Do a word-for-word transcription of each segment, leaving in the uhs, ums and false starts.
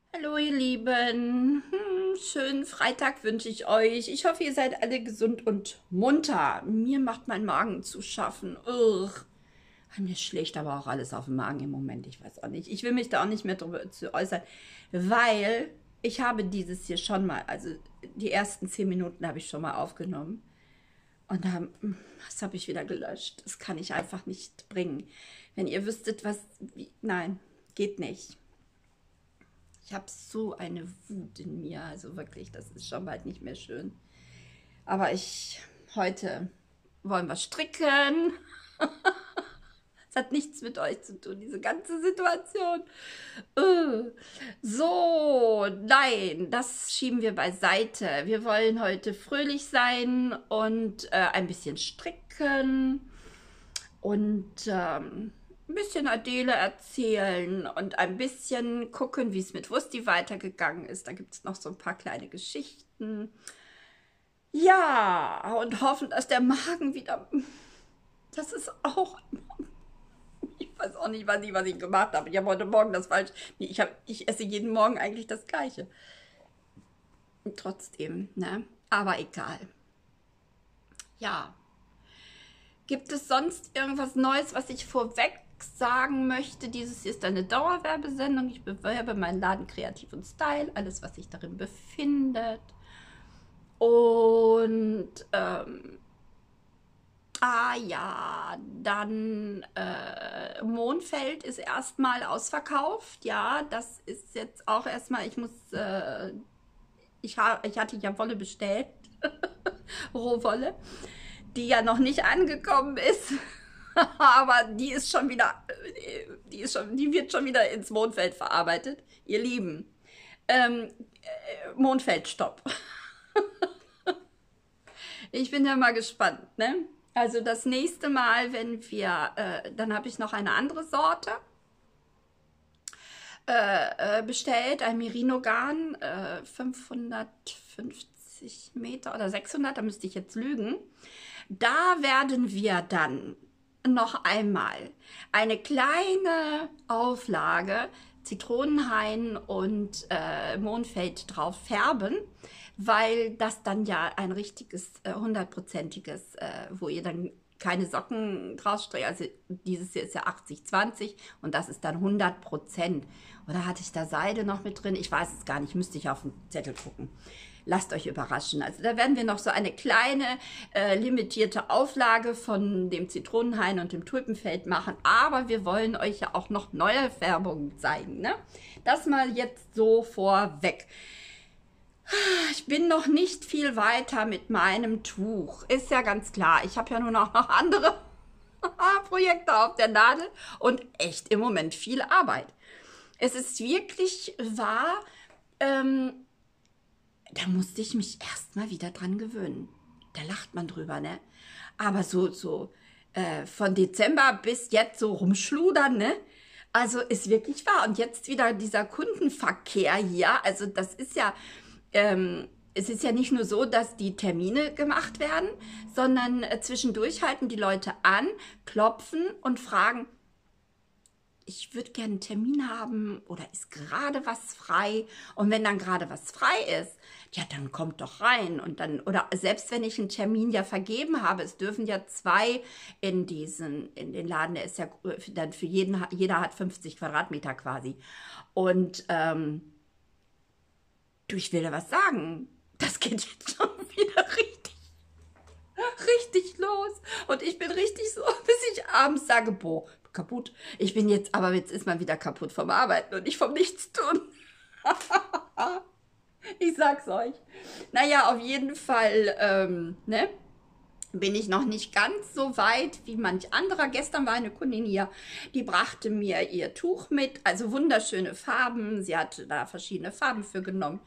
Hallo ihr Lieben, hm, schönen Freitag wünsche ich euch. Ich hoffe, ihr seid alle gesund und munter. Mir macht mein Magen zu schaffen. Ugh. Mir schlägt aber auch alles auf den Magen im Moment. Ich weiß auch nicht. Ich will mich da auch nicht mehr darüber zu äußern, weil ich habe dieses hier schon mal, also die ersten zehn Minuten habe ich schon mal aufgenommen. Und dann, das habe ich wieder gelöscht. Das kann ich einfach nicht bringen. Wenn ihr wüsstet, was, wie, nein, geht nicht. Ich habe so eine Wut in mir, also wirklich, das ist schon bald nicht mehr schön. Aber ich, heute wollen wir stricken. Es hat nichts mit euch zu tun, diese ganze Situation. Äh. So, nein, das schieben wir beiseite. Wir wollen heute fröhlich sein und äh, ein bisschen stricken und ähm, ein bisschen Adele erzählen und ein bisschen gucken, wie es mit Wursti weitergegangen ist. Da gibt es noch so ein paar kleine Geschichten. Ja, und hoffen, dass der Magen wieder. Das ist auch. Ich weiß auch nicht, was ich, was ich gemacht habe. Ich habe heute Morgen das falsch. Nee, ich, hab, ich esse jeden Morgen eigentlich das Gleiche. Und trotzdem, ne? Aber egal. Ja. Gibt es sonst irgendwas Neues, was ich vorweg sagen möchte? Dieses hier ist eine Dauerwerbesendung. Ich bewerbe meinen Laden Kreativ und Style, alles, was sich darin befindet. Und, ähm, ah ja, dann äh, Mondfeld ist erstmal ausverkauft. Ja, das ist jetzt auch erstmal, ich muss, äh, ich, ha ich hatte ja Wolle bestellt, Rohwolle, die ja noch nicht angekommen ist. Aber die ist schon wieder, die ist schon, die wird schon wieder ins Mondfeld verarbeitet. Ihr Lieben, ähm, äh, Mondfeldstopp. Ich bin ja mal gespannt, ne? Also das nächste Mal, wenn wir, äh, dann habe ich noch eine andere Sorte äh, äh, bestellt, ein Merino-Garn, äh, fünfhundertfünfzig Meter oder sechshundert, da müsste ich jetzt lügen. Da werden wir dann noch einmal eine kleine Auflage Zitronenhain und äh, Mondfeld drauf färben, weil das dann ja ein richtiges äh, hundertprozentiges, äh, wo ihr dann keine Socken draus streckt. Also dieses hier ist ja achtzig zwanzig und das ist dann hundert Prozent. Oder hatte ich da Seide noch mit drin? Ich weiß es gar nicht, müsste ich auf den Zettel gucken. Lasst euch überraschen. Also da werden wir noch so eine kleine äh, limitierte Auflage von dem Zitronenhain und dem Tulpenfeld machen. Aber wir wollen euch ja auch noch neue Färbungen zeigen. Ne? Das mal jetzt so vorweg. Ich bin noch nicht viel weiter mit meinem Tuch. Ist ja ganz klar. Ich habe ja nun auch noch andere Projekte auf der Nadel und echt im Moment viel Arbeit. Es ist wirklich wahr, ähm, da musste ich mich erst mal wieder dran gewöhnen. Da lacht man drüber, ne? Aber so, so äh, von Dezember bis jetzt so rumschludern, ne? Also ist wirklich wahr. Und jetzt wieder dieser Kundenverkehr hier. Also das ist ja, ähm, es ist ja nicht nur so, dass die Termine gemacht werden, sondern äh, zwischendurch halten die Leute an, klopfen und fragen, ich würde gerne einen Termin haben oder ist gerade was frei? Und wenn dann gerade was frei ist, ja, dann kommt doch rein. Und dann, oder selbst wenn ich einen Termin ja vergeben habe, es dürfen ja zwei in diesen, in den Laden, der ist ja dann für jeden, jeder hat fünfzig Quadratmeter quasi. Und ähm, du, ich will dir was sagen. Das geht jetzt schon wieder richtig, richtig los. Und ich bin richtig so, bis ich abends sage, boah, kaputt. Ich bin jetzt, aber jetzt ist man wieder kaputt vom Arbeiten und nicht vom Nichtstun. Ich sag's euch. Naja, auf jeden Fall, ähm, ne? Bin ich noch nicht ganz so weit wie manch anderer. Gestern war eine Kundin hier, die brachte mir ihr Tuch mit, also wunderschöne Farben. Sie hatte da verschiedene Farben für genommen.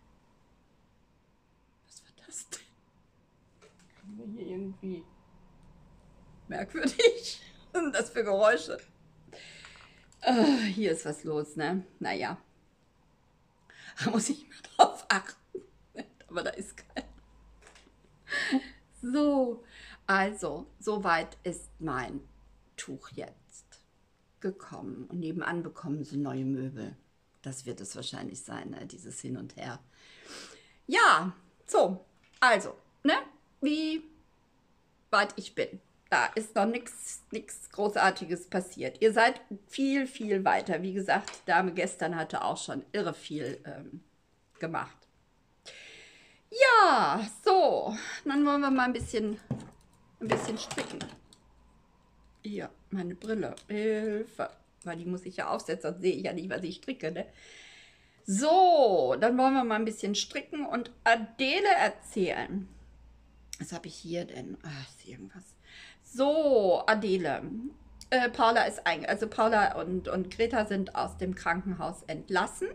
Was war das denn? Haben wir hier irgendwie merkwürdig? Was sind das für Geräusche? Äh, hier ist was los, ne? Naja, da muss ich mal drauf achten. Aber da ist kein. So, also, soweit ist mein Tuch jetzt gekommen. Und nebenan bekommen sie neue Möbel. das wird es wahrscheinlich sein, ne? Dieses Hin und Her. Ja, so, also, ne, wie weit ich bin. Da ist noch nichts nichts Großartiges passiert. Ihr seid viel, viel weiter. Wie gesagt, die Dame gestern hatte auch schon irre viel ähm, gemacht. Ja, so, dann wollen wir mal ein bisschen, ein bisschen stricken. Hier, meine Brille. Hilfe. Weil die muss ich ja aufsetzen, sonst sehe ich ja nicht, was ich stricke, ne? So, dann wollen wir mal ein bisschen stricken und Adele erzählen. Was habe ich hier denn? Ach, ist irgendwas. So, Adele. Äh, Paula ist ein, also Paula und, und Greta sind aus dem Krankenhaus entlassen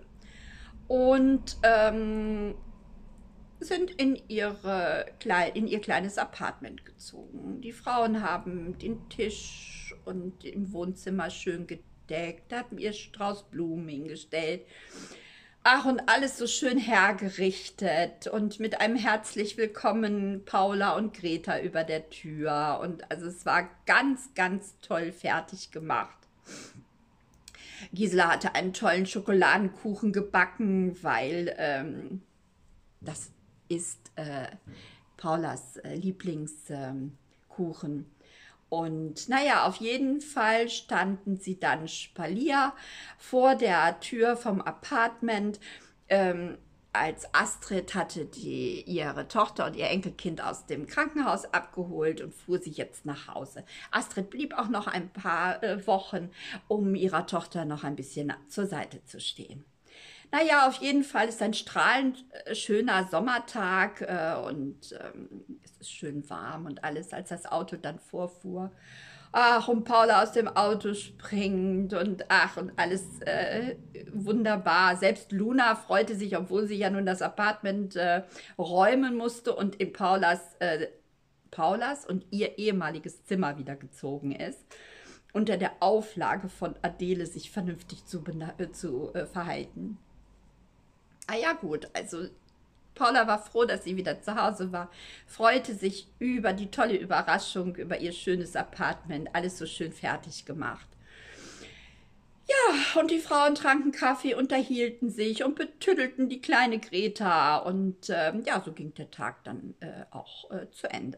und ähm, sind in, ihre, in ihr kleines Apartment gezogen. Die Frauen haben den Tisch und im Wohnzimmer schön gedeckt, hatten ihr Strauß Blumen hingestellt. Ach, und alles so schön hergerichtet und mit einem herzlich willkommen Paula und Greta über der Tür. Und also es war ganz, ganz toll fertig gemacht. Gisela hatte einen tollen Schokoladenkuchen gebacken, weil ähm, das ist äh, Paulas äh, Lieblingskuchen. Ähm, Und naja, auf jeden Fall standen sie dann Spalier vor der Tür vom Apartment. Ähm, als Astrid hatte die, ihre Tochter und ihr Enkelkind aus dem Krankenhaus abgeholt und fuhr sie jetzt nach Hause. Astrid blieb auch noch ein paar äh, Wochen, um ihrer Tochter noch ein bisschen zur Seite zu stehen. Naja, auf jeden Fall ist ein strahlend äh, schöner Sommertag äh, und ähm, es ist schön warm und alles, als das Auto dann vorfuhr. Ach, und Paula aus dem Auto springt und ach, und alles äh, wunderbar. Selbst Luna freute sich, obwohl sie ja nun das Apartment äh, räumen musste und in Paulas, äh, Paulas und ihr ehemaliges Zimmer wieder gezogen ist, unter der Auflage von Adele, sich vernünftig zu, äh, zu äh, verhalten. Ah ja, gut, also Paula war froh, dass sie wieder zu Hause war, freute sich über die tolle Überraschung, über ihr schönes Apartment, alles so schön fertig gemacht. Ja, und die Frauen tranken Kaffee, unterhielten sich und betüddelten die kleine Greta. Und äh, ja, so ging der Tag dann äh, auch äh, zu Ende.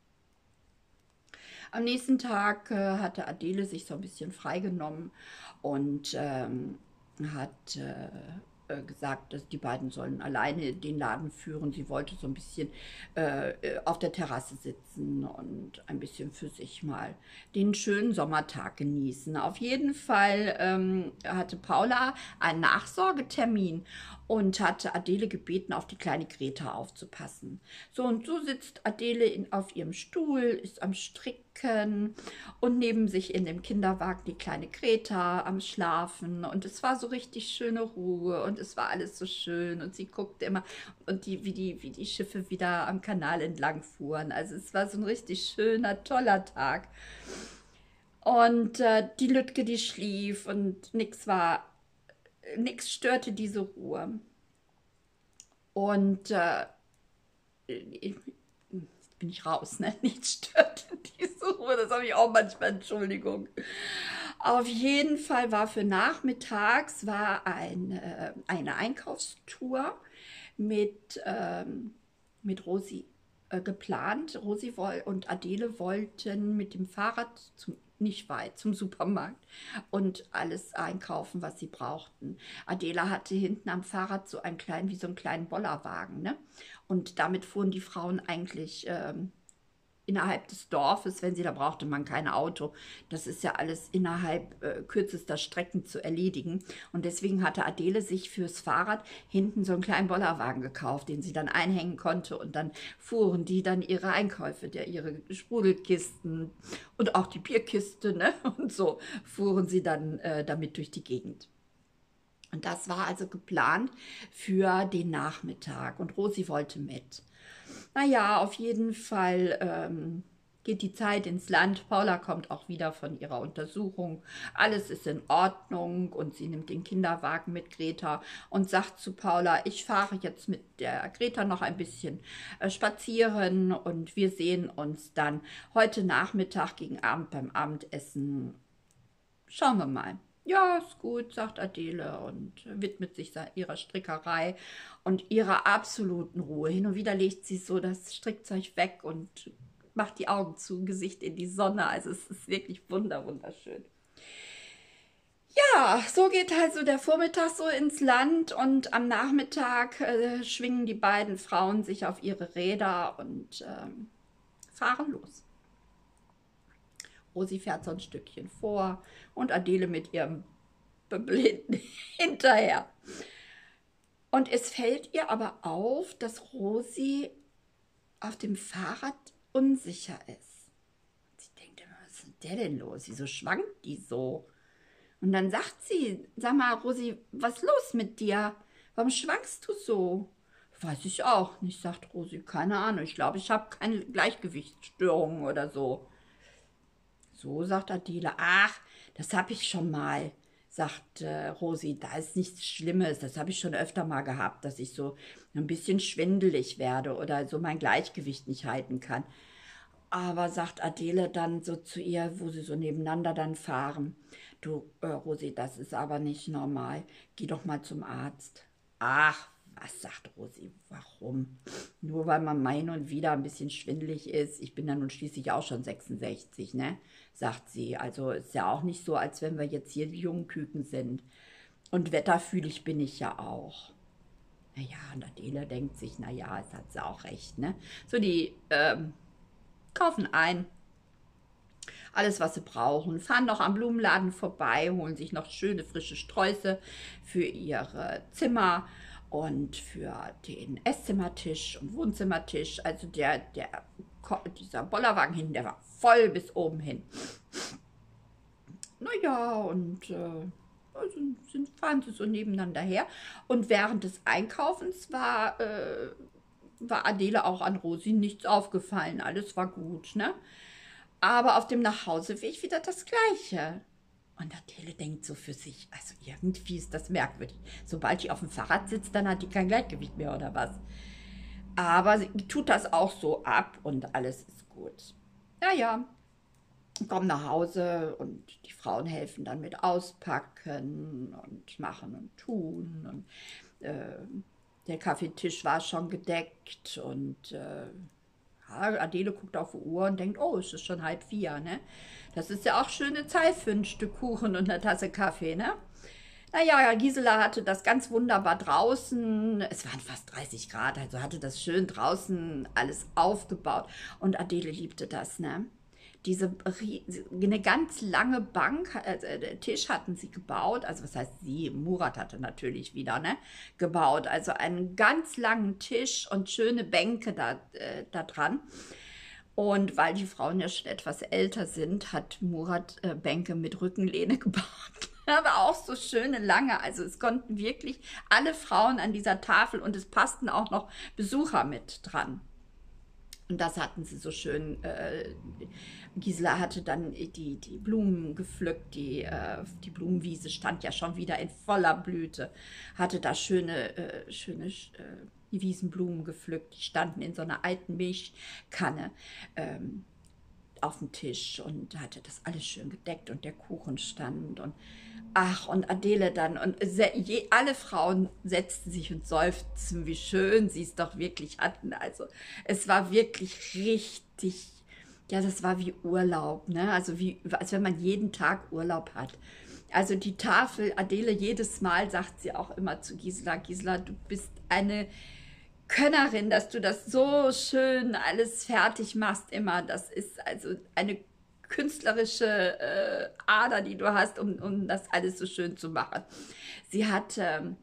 Am nächsten Tag äh, hatte Adele sich so ein bisschen freigenommen und ähm, hat äh, gesagt, dass die beiden sollen alleine den Laden führen. Sie wollte so ein bisschen äh, auf der Terrasse sitzen und ein bisschen für sich mal den schönen Sommertag genießen. Auf jeden Fall ähm, hatte Paula einen Nachsorgetermin und hatte Adele gebeten, auf die kleine Greta aufzupassen. So, und so sitzt Adele in, auf ihrem Stuhl, ist am Stricken und neben sich in dem Kinderwagen die kleine Greta am Schlafen. Und es war so richtig schöne Ruhe und es war alles so schön. Und sie guckte immer, und die, wie, die, wie die Schiffe wieder am Kanal entlang fuhren. Also es war so ein richtig schöner, toller Tag. Und äh, die Lütke, die schlief und nichts war, nichts störte diese Ruhe. Und äh, jetzt bin ich raus, ne? Nichts störte diese Ruhe. Das habe ich auch manchmal, Entschuldigung. Auf jeden Fall war für nachmittags war eine, eine Einkaufstour mit, ähm, mit Rosi äh, geplant. Rosi und Adele wollten mit dem Fahrrad zum nicht weit zum Supermarkt und alles einkaufen, was sie brauchten. Adela hatte hinten am Fahrrad so einen kleinen, wie so einen kleinen Bollerwagen, ne? Und damit fuhren die Frauen eigentlich ähm, innerhalb des Dorfes, wenn sie, da brauchte man kein Auto. Das ist ja alles innerhalb äh, kürzester Strecken zu erledigen. Und deswegen hatte Adele sich fürs Fahrrad hinten so einen kleinen Bollerwagen gekauft, den sie dann einhängen konnte. Und dann fuhren die dann ihre Einkäufe, der, ihre Sprudelkisten und auch die Bierkiste, ne? Und so fuhren sie dann äh, damit durch die Gegend. Und das war also geplant für den Nachmittag. Und Rosi wollte mit. Naja, auf jeden Fall ähm, geht die Zeit ins Land. Paula kommt auch wieder von ihrer Untersuchung. Alles ist in Ordnung und sie nimmt den Kinderwagen mit Greta und sagt zu Paula, ich fahre jetzt mit der Greta noch ein bisschen äh, spazieren und wir sehen uns dann heute Nachmittag gegen Abend beim Abendessen. Schauen wir mal. Ja, ist gut, sagt Adele und widmet sich sa- ihrer Strickerei und ihrer absoluten Ruhe. Hin und wieder legt sie so das Strickzeug weg und macht die Augen zu, Gesicht in die Sonne. Also es ist wirklich wunder, wunderschön. Ja, so geht halt so der Vormittag so ins Land und am Nachmittag äh, schwingen die beiden Frauen sich auf ihre Räder und ähm, fahren los. Rosi fährt so ein Stückchen vor und Adele mit ihrem Böbbel hinten hinterher. Und es fällt ihr aber auf, dass Rosi auf dem Fahrrad unsicher ist. Sie denkt immer, was ist denn der denn los? Wieso schwankt die so? Und dann sagt sie, sag mal, Rosi, was ist los mit dir? Warum schwankst du so? Weiß ich auch nicht, sagt Rosi. Keine Ahnung. Ich glaube, ich habe keine Gleichgewichtsstörungen oder so. So, sagt Adele. Ach, das habe ich schon mal, sagt äh, Rosi. Da ist nichts Schlimmes. Das habe ich schon öfter mal gehabt, dass ich so ein bisschen schwindelig werde oder so mein Gleichgewicht nicht halten kann. Aber sagt Adele dann so zu ihr, wo sie so nebeneinander dann fahren, du, äh, Rosi, das ist aber nicht normal. Geh doch mal zum Arzt. Ach, was, sagt Rosi, warum? Nur weil man mal hin und wieder ein bisschen schwindelig ist. Ich bin ja nun schließlich auch schon sechsundsechzig, ne? Sagt sie. Also ist ja auch nicht so, als wenn wir jetzt hier die jungen Küken sind. Und wetterfühlig bin ich ja auch. Naja, und Adele denkt sich, naja, es hat sie auch recht, ne? So, die ähm, kaufen ein, alles, was sie brauchen, fahren noch am Blumenladen vorbei, holen sich noch schöne frische Sträuße für ihre Zimmer und für den Esszimmertisch und Wohnzimmertisch. Also der, der, dieser Bollerwagen hinten, der war voll bis oben hin. Naja, und äh, also sind, fahren sie so nebeneinander her. Und während des Einkaufens war, äh, war Adele auch an Rosi nichts aufgefallen. Alles war gut, ne? Aber auf dem Nachhauseweg wieder das Gleiche. Und Adele denkt so für sich, also irgendwie ist das merkwürdig. Sobald die auf dem Fahrrad sitzt, dann hat die kein Gleichgewicht mehr oder was. Aber sie tut das auch so ab und alles ist gut. Naja, kommen nach Hause und die Frauen helfen dann mit auspacken und machen und tun. Und äh, der Kaffeetisch war schon gedeckt und äh, ja, Adele guckt auf die Uhr und denkt, oh, es ist schon halb vier, ne? Das ist ja auch schöne Zeit für ein Stück Kuchen und eine Tasse Kaffee, ne? Naja, Gisela hatte das ganz wunderbar draußen. Es waren fast dreißig Grad, also hatte das schön draußen alles aufgebaut. Und Adele liebte das, ne? Diese eine ganz lange Bank, äh, Tisch hatten sie gebaut, also was heißt sie, Murat hatte natürlich wieder, ne, gebaut, also einen ganz langen Tisch und schöne Bänke da, äh, da dran. Und weil die Frauen ja schon etwas älter sind, hat Murat äh, Bänke mit Rückenlehne gebaut. Aber auch so schöne lange. Also es konnten wirklich alle Frauen an dieser Tafel und es passten auch noch Besucher mit dran. Und das hatten sie so schön. Äh, Gisela hatte dann die, die Blumen gepflückt. Die, äh, die Blumenwiese stand ja schon wieder in voller Blüte. Hatte da schöne, äh, schöne äh, Wiesenblumen gepflückt. Die standen in so einer alten Milchkanne ähm, auf dem Tisch und hatte das alles schön gedeckt und der Kuchen stand und ach, und Adele dann und je, alle Frauen setzten sich und seufzten, wie schön sie es doch wirklich hatten. Also es war wirklich richtig, ja, das war wie Urlaub, ne? Also wie, als wenn man jeden Tag Urlaub hat. Also die Tafel, Adele jedes Mal sagt sie auch immer zu Gisela, Gisela, du bist eine Könnerin, dass du das so schön alles fertig machst immer. Das ist also eine künstlerische äh, Ader, die du hast, um, um das alles so schön zu machen. Sie hat ähm,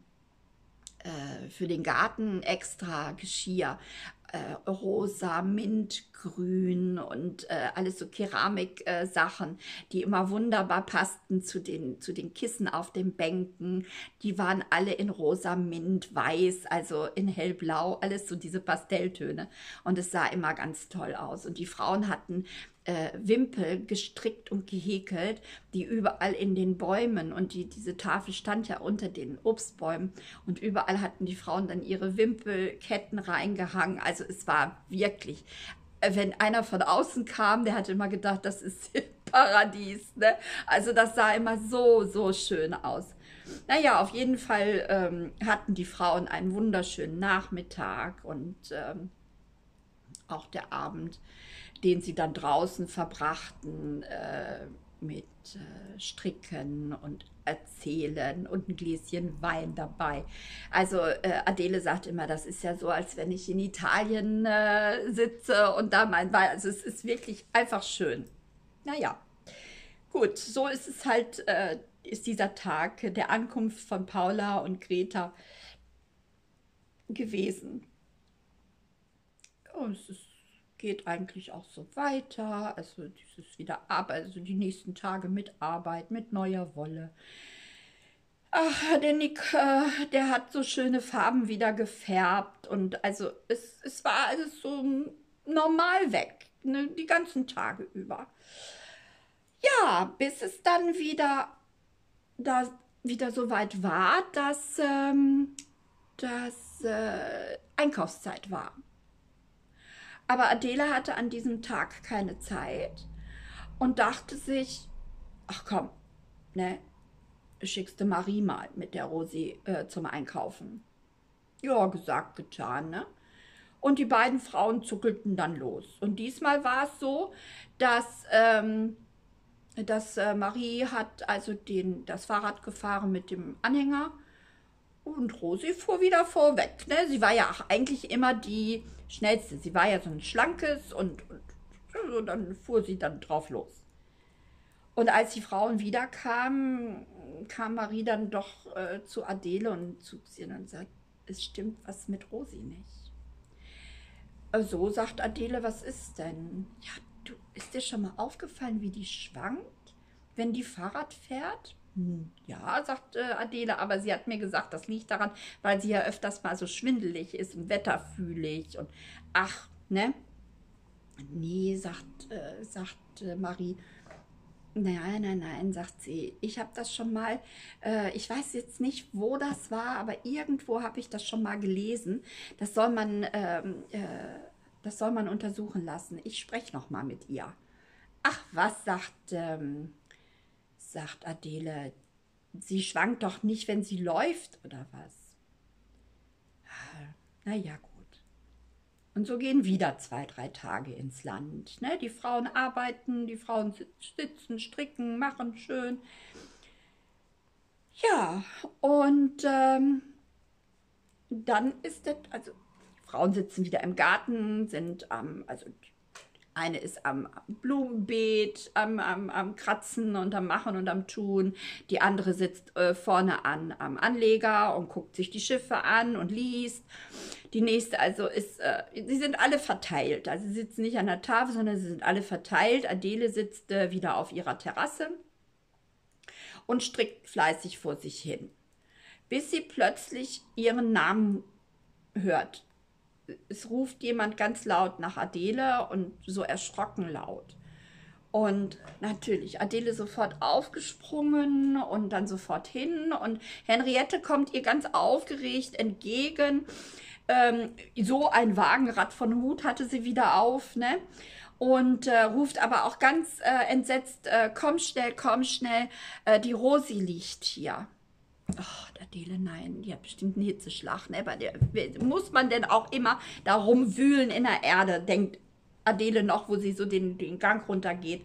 äh, für den Garten extra Geschirr, äh, rosa, mintgrün und äh, alles so Keramik-Sachen, äh, die immer wunderbar passten zu den, zu den Kissen auf den Bänken. Die waren alle in rosa, mint, weiß, also in hellblau, alles so diese Pastelltöne. Und es sah immer ganz toll aus. Und die Frauen hatten äh, Wimpel gestrickt und gehäkelt, die überall in den Bäumen und die, diese Tafel stand ja unter den Obstbäumen und überall hatten die Frauen dann ihre Wimpelketten reingehangen. Also es war wirklich, wenn einer von außen kam, der hatte immer gedacht, das ist Paradies, ne? Also das sah immer so, so schön aus. Naja, auf jeden Fall ähm, hatten die Frauen einen wunderschönen Nachmittag und ähm, auch der Abend, den sie dann draußen verbrachten äh, mit äh, Stricken und Erzählen und ein Gläschen Wein dabei. Also äh, Adele sagt immer, das ist ja so, als wenn ich in Italien äh, sitze und da mein Wein. Also es ist wirklich einfach schön. Naja, gut, so ist es halt, äh, ist dieser Tag der Ankunft von Paula und Greta gewesen. Und es ist, geht eigentlich auch so weiter. Also es ist wieder Arbeit, also die nächsten Tage mit Arbeit, mit neuer Wolle. Ach, der Nick, äh, der hat so schöne Farben wieder gefärbt und also es, es war alles so normal weg, ne, die ganzen Tage über. Ja, bis es dann wieder, da wieder so weit war, dass, ähm, dass äh, Einkaufszeit war. Aber Adele hatte an diesem Tag keine Zeit und dachte sich, ach komm, ne, schickst du Marie mal mit der Rosi äh, zum Einkaufen. Ja, gesagt, getan, ne? Und die beiden Frauen zuckelten dann los. Und diesmal war es so, dass, ähm, dass äh, Marie hat also den, das Fahrrad gefahren mit dem Anhänger und Rosi fuhr wieder vorweg. Ne? Sie war ja auch eigentlich immer die schnellste. Sie war ja so ein schlankes und, und, und dann fuhr sie dann drauf los. Und als die Frauen wiederkamen, kam Marie dann doch äh, zu Adele und zu sie und sagt, es stimmt was mit Rosi nicht. Äh, So sagt Adele, was ist denn? Ja, du, ist dir schon mal aufgefallen, wie die schwankt, wenn die Fahrrad fährt? Hm, ja, sagt äh, Adele, aber sie hat mir gesagt, das liegt daran, weil sie ja öfters mal so schwindelig ist und wetterfühlig und ach, ne? Nee, sagt, äh, sagt äh, Marie. Nein, nein, nein, sagt sie. Ich habe das schon mal, äh, ich weiß jetzt nicht, wo das war, aber irgendwo habe ich das schon mal gelesen. Das soll man, ähm, äh, das soll man untersuchen lassen. Ich spreche noch mal mit ihr. Ach, was sagt, ähm, sagt Adele? Sie schwankt doch nicht, wenn sie läuft, oder was? Na ja, gut. Und so gehen wieder zwei, drei Tage ins Land. Ne? Die Frauen arbeiten, die Frauen sitzen, stricken, machen schön. Ja, und ähm, dann ist das, also die Frauen sitzen wieder im Garten, sind am, also eine ist am Blumenbeet, am, am, am Kratzen und am Machen und am Tun. Die andere sitzt äh, vorne an am Anleger und guckt sich die Schiffe an und liest. Die nächste also ist, äh, sie sind alle verteilt. Also sie sitzen nicht an der Tafel, sondern sie sind alle verteilt. Adele sitzt äh, wieder auf ihrer Terrasse und strickt fleißig vor sich hin, bis sie plötzlich ihren Namen hört. Es ruft jemand ganz laut nach Adele und so erschrocken laut. Und natürlich, Adele sofort aufgesprungen und dann sofort hin. Und Henriette kommt ihr ganz aufgeregt entgegen. Ähm, so ein Wagenrad von Hut hatte sie wieder auf, ne? Und äh, ruft aber auch ganz äh, entsetzt, äh, komm schnell, komm schnell, äh, die Rosi liegt hier. Ach, Adele, nein, die hat bestimmt einen Hitzeschlag. Ne? Bei der, muss man denn auch immer da rumwühlen in der Erde, denkt Adele noch, wo sie so den, den Gang runtergeht.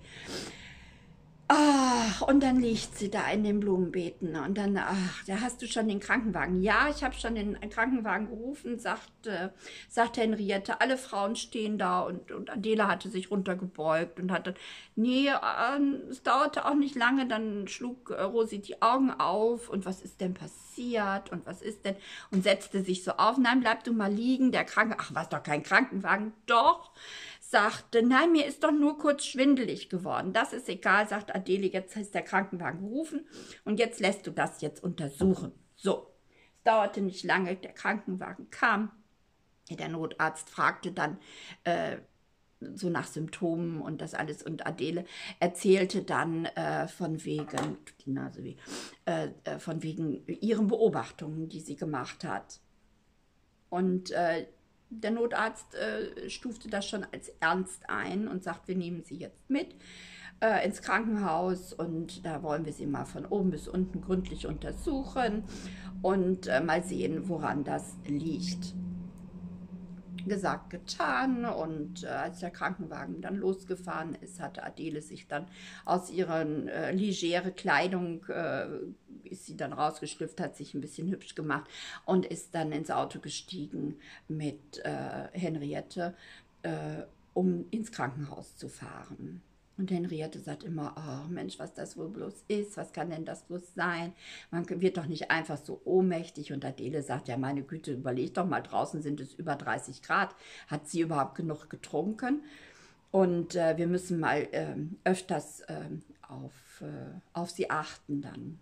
Ach, und dann liegt sie da in den Blumenbeeten und dann, ach, da hast du schon den Krankenwagen. Ja, ich habe schon den Krankenwagen gerufen, sagt, äh, sagt Henriette. Alle Frauen stehen da und, und Adele hatte sich runtergebeugt und hatte, nee, äh, es dauerte auch nicht lange, dann schlug äh, Rosi die Augen auf und was ist denn passiert und was ist denn, und setzte sich so auf. Nein, bleib du mal liegen, der Kranke, ach, was, doch kein Krankenwagen, doch. Sagte, nein, mir ist doch nur kurz schwindelig geworden. Das ist egal, sagt Adele, jetzt ist der Krankenwagen gerufen und jetzt lässt du das jetzt untersuchen. So, es dauerte nicht lange, der Krankenwagen kam. Der Notarzt fragte dann äh, so nach Symptomen und das alles und Adele erzählte dann äh, von wegen, die Nase weh, äh, äh, von wegen ihren Beobachtungen, die sie gemacht hat. Und äh, der Notarzt äh, stufte das schon als ernst ein und sagt, wir nehmen Sie jetzt mit äh, ins Krankenhaus und da wollen wir sie mal von oben bis unten gründlich untersuchen und äh, mal sehen, woran das liegt. Gesagt, getan und äh, als der Krankenwagen dann losgefahren ist, hatte Adele sich dann aus ihrer äh, legere Kleidung, äh, ist sie dann rausgeschlüpft, hat sich ein bisschen hübsch gemacht und ist dann ins Auto gestiegen mit äh, Henriette, äh, um ins Krankenhaus zu fahren. Und Henriette sagt immer, oh Mensch, was das wohl bloß ist, was kann denn das bloß sein? Man wird doch nicht einfach so ohnmächtig. Und Adele sagt, ja meine Güte, überleg doch mal, draußen sind es über dreißig Grad. Hat sie überhaupt genug getrunken? Und äh, wir müssen mal ähm, öfters ähm, auf, äh, auf sie achten dann.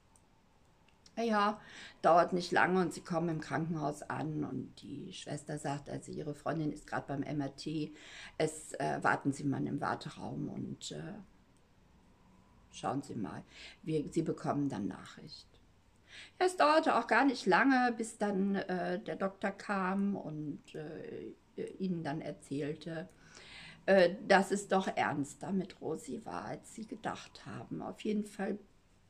Ja, dauert nicht lange und sie kommen im Krankenhaus an und die Schwester sagt, also ihre Freundin ist gerade beim M R T, es äh, warten Sie mal im Warteraum und äh, schauen Sie mal, wir, Sie bekommen dann Nachricht. Ja, es dauerte auch gar nicht lange, bis dann äh, der Doktor kam und äh, ihnen dann erzählte, äh, dass es doch ernster mit Rosi war, als sie gedacht haben. Auf jeden Fall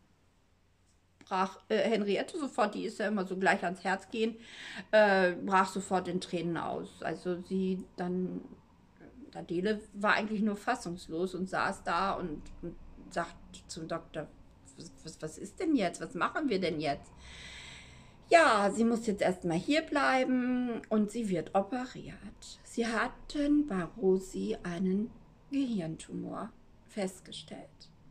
brach äh, Henriette sofort, die ist ja immer so gleich ans Herz gehen, äh, brach sofort in Tränen aus. Also sie dann, Adele war eigentlich nur fassungslos und saß da und, und sagt zum Doktor, was, was, was ist denn jetzt, was machen wir denn jetzt? Ja, sie muss jetzt erstmal hier bleiben und sie wird operiert. Sie hatten bei Rosi einen Gehirntumor festgestellt.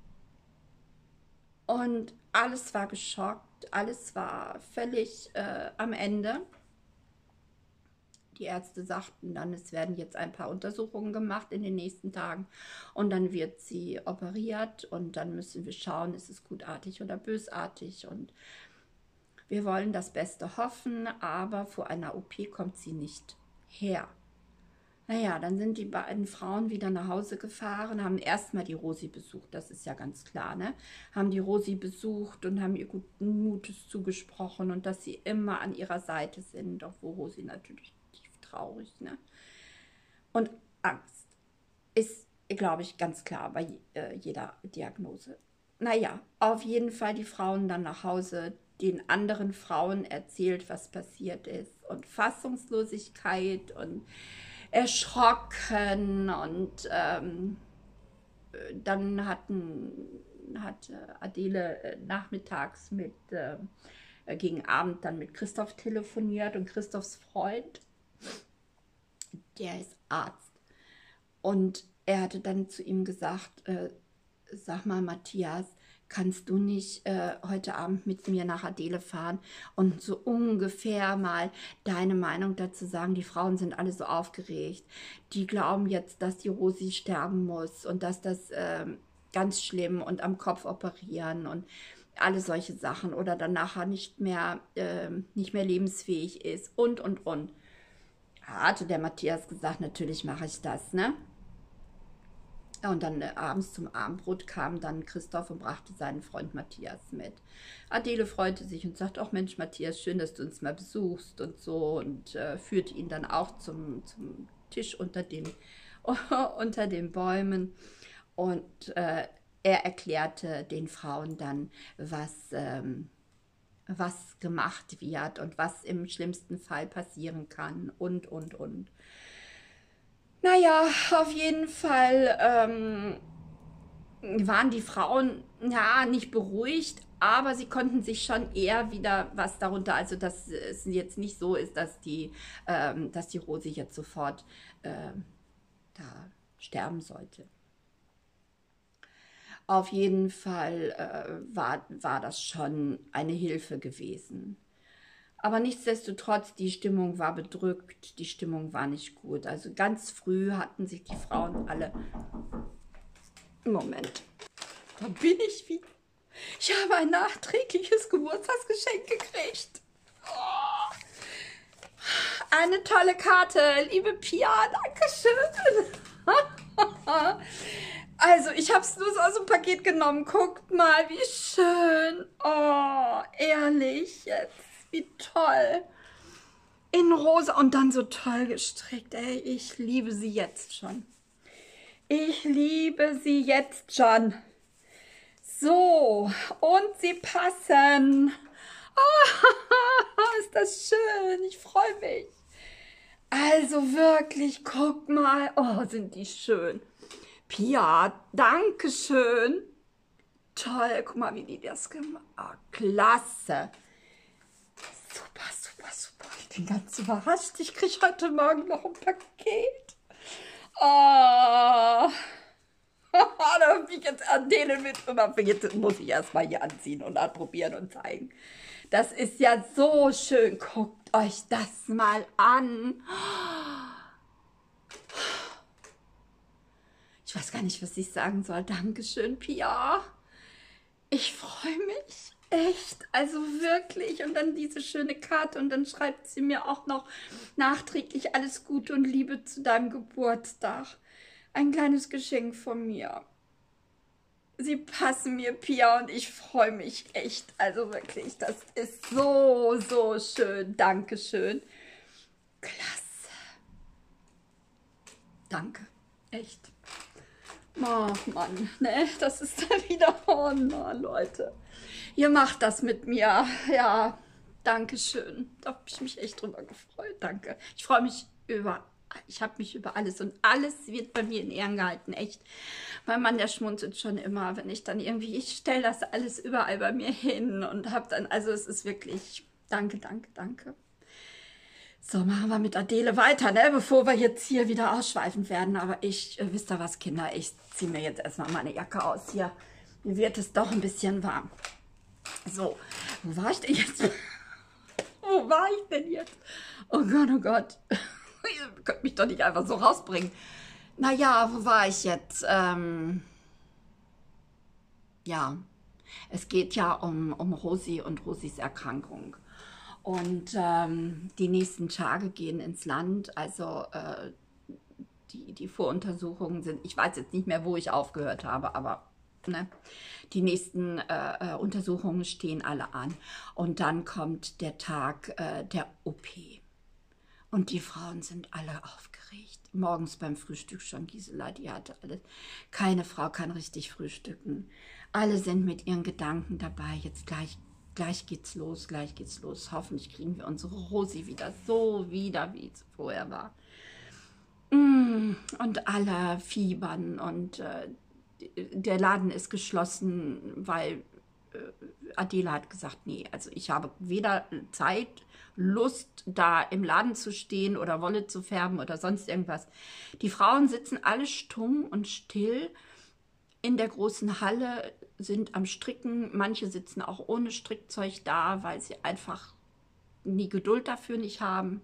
Und alles war geschockt, alles war völlig äh, am Ende. Die Ärzte sagten dann, es werden jetzt ein paar Untersuchungen gemacht in den nächsten Tagen und dann wird sie operiert und dann müssen wir schauen, ist es gutartig oder bösartig und wir wollen das Beste hoffen, aber vor einer O P kommt sie nicht her. Naja, dann sind die beiden Frauen wieder nach Hause gefahren, haben erstmal die Rosi besucht, das ist ja ganz klar, ne? Haben die Rosi besucht und haben ihr guten Mutes zugesprochen und dass sie immer an ihrer Seite sind, obwohl Rosi natürlich tief traurig, ne? Und Angst ist, glaube ich, ganz klar bei äh, jeder Diagnose. Naja, auf jeden Fall die Frauen dann nach Hause, den anderen Frauen erzählt, was passiert ist und Fassungslosigkeit und erschrocken und ähm, dann hatten, hatte Adele äh, nachmittags mit, äh, gegen Abend dann mit Christoph telefoniert und Christophs Freund, der ist Arzt und er hatte dann zu ihm gesagt, äh, sag mal Matthias, kannst du nicht äh, heute Abend mit mir nach Adele fahren und so ungefähr mal deine Meinung dazu sagen? Die Frauen sind alle so aufgeregt. Die glauben jetzt, dass die Rosi sterben muss und dass das äh, ganz schlimm und am Kopf operieren und alle solche Sachen oder dann nachher nicht mehr, äh, nicht mehr lebensfähig ist und, und, und. Hatte der Matthias gesagt, natürlich mache ich das, ne? Und dann äh, abends zum Abendbrot kam dann Christoph und brachte seinen Freund Matthias mit. Adele freute sich und sagte, ach Mensch Matthias, schön, dass du uns mal besuchst und so und äh, führte ihn dann auch zum, zum Tisch unter den, unter den Bäumen und äh, er erklärte den Frauen dann, was, ähm, was gemacht wird und was im schlimmsten Fall passieren kann und, und, und. Naja, auf jeden Fall ähm, waren die Frauen ja nicht beruhigt, aber sie konnten sich schon eher wieder was darunter, also dass es jetzt nicht so ist, dass die, ähm, dass die Rosi jetzt sofort äh, da sterben sollte. Auf jeden Fall äh, war, war das schon eine Hilfe gewesen. Aber nichtsdestotrotz, die Stimmung war bedrückt, die Stimmung war nicht gut. Also ganz früh hatten sich die Frauen alle... Moment, da bin ich wieder. Ich habe ein nachträgliches Geburtstagsgeschenk gekriegt. Oh, eine tolle Karte, liebe Pia, danke schön. Also, ich habe es nur so aus dem Paket genommen. Guckt mal, wie schön. Oh, ehrlich jetzt. Wie toll. In rosa und dann so toll gestrickt. Ey, ich liebe sie jetzt schon. Ich liebe sie jetzt schon. So, und sie passen. Oh, ist das schön. Ich freue mich. Also wirklich, guck mal. Oh, sind die schön. Pia, danke schön. Toll, guck mal, wie die das gemacht haben. Oh, klasse. Super, super, super. Ich bin ganz überrascht. Ich kriege heute Morgen noch ein Paket. Oh. Da habe ich jetzt Adele mit und jetzt muss ich erstmal hier anziehen und anprobieren und zeigen. Das ist ja so schön. Guckt euch das mal an. Ich weiß gar nicht, was ich sagen soll. Dankeschön, Pia. Ich freue mich echt, also wirklich. Und dann diese schöne Karte und dann schreibt sie mir auch noch nachträglich alles Gute und Liebe zu deinem Geburtstag. Ein kleines Geschenk von mir. Sie passen mir, Pia, und ich freue mich echt. Also wirklich, das ist so, so schön. Dankeschön. Klasse. Danke. Echt. Oh Mann, ne, das ist dann wieder, oh Mann, Leute. Ihr macht das mit mir. Ja, danke schön. Da habe ich mich echt drüber gefreut. Danke. Ich freue mich über, ich habe mich über alles und alles wird bei mir in Ehren gehalten, echt. Mein Mann, der schmunzelt schon immer, wenn ich dann irgendwie, ich stelle das alles überall bei mir hin und habe dann, also es ist wirklich, danke, danke, danke. So, machen wir mit Adele weiter, ne? Bevor wir jetzt hier wieder ausschweifend werden. Aber ich, äh, wisst ihr was, Kinder, ich ziehe mir jetzt erstmal meine Jacke aus hier. Mir wird es doch ein bisschen warm. So, wo war ich denn jetzt? Wo war ich denn jetzt? Oh Gott, oh Gott. Ihr könnt mich doch nicht einfach so rausbringen. Naja, wo war ich jetzt? Ähm, ja, es geht ja um, um Rosi und Rosis Erkrankung. Und ähm, die nächsten Tage gehen ins Land. Also äh, die, die Voruntersuchungen sind, ich weiß jetzt nicht mehr, wo ich aufgehört habe, aber ne, die nächsten äh, äh, Untersuchungen stehen alle an. Und dann kommt der Tag äh, der O P. Und die Frauen sind alle aufgeregt. Morgens beim Frühstück schon, Gisela, die hatte alles. Keine Frau kann richtig frühstücken. Alle sind mit ihren Gedanken dabei. Jetzt gleich, gleich geht's los, gleich geht's los. Hoffentlich kriegen wir unsere Rosi wieder so wieder, wie es vorher war. Und alle fiebern und äh, der Laden ist geschlossen, weil äh, Adele hat gesagt, nee, also ich habe weder Zeit, Lust, da im Laden zu stehen oder Wolle zu färben oder sonst irgendwas. Die Frauen sitzen alle stumm und still in der großen Halle, sind am Stricken. Manche sitzen auch ohne Strickzeug da, weil sie einfach die Geduld dafür nicht haben.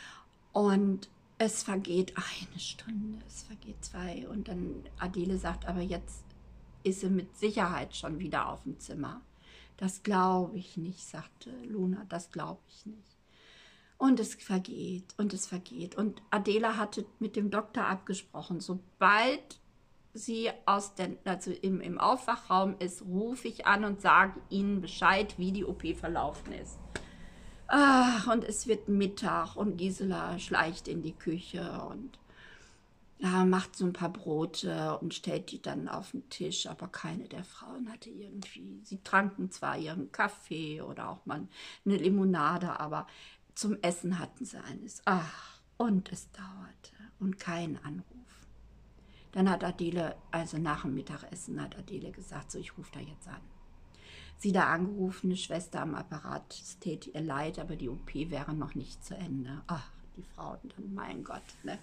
Und es vergeht eine Stunde, es vergeht zwei und dann Adele sagt, aber jetzt ist sie mit Sicherheit schon wieder auf dem Zimmer. Das glaube ich nicht, sagte Luna, das glaube ich nicht. Und es vergeht und es vergeht. Und Adele hatte mit dem Doktor abgesprochen, sobald sie aus den, also im, im Aufwachraum ist, rufe ich an und sage ihnen Bescheid, wie die O P verlaufen ist. Ach, und es wird Mittag und Gisela schleicht in die Küche und ja, macht so ein paar Brote und stellt die dann auf den Tisch, aber keine der Frauen hatte irgendwie, sie tranken zwar ihren Kaffee oder auch mal eine Limonade, aber zum Essen hatten sie eines. Ach, und es dauerte und kein Anruf. Dann hat Adele, also nach dem Mittagessen, hat Adele gesagt, so, ich rufe da jetzt an. Sie da angerufen, eine Schwester am Apparat, es täte ihr leid, aber die O P wäre noch nicht zu Ende. Ach, die Frauen dann, mein Gott, ne?